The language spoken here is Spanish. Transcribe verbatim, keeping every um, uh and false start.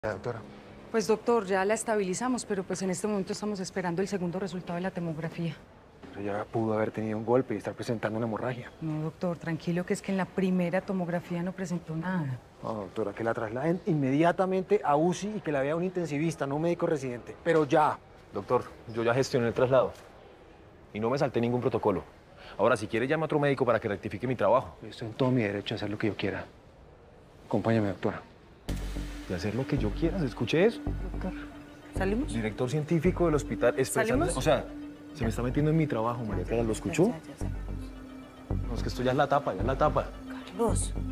La doctora. Pues doctor, ya la estabilizamos, pero pues en este momento estamos esperando el segundo resultado de la tomografía. Pero ya pudo haber tenido un golpe y estar presentando una hemorragia. No, doctor, tranquilo, que es que en la primera tomografía no presentó nada. No, doctora, que la trasladen inmediatamente a U C I y que la vea un intensivista, no un médico residente. Pero ya. Doctor, yo ya gestioné el traslado y no me salté ningún protocolo. Ahora, si quiere, llame a otro médico para que rectifique mi trabajo. Yo estoy en todo mi derecho a hacer lo que yo quiera. Acompáñame, doctora. De hacer lo que yo quiera, ¿se escuche eso? Doctor, ¿salimos? Director científico del hospital expresando... ¿Salimos? O sea, se me está metiendo en mi trabajo, María Clara, ¿lo escuchó? Ya, ya, ya salimos. No, es que esto ya es la tapa, ya es la tapa. Carlos.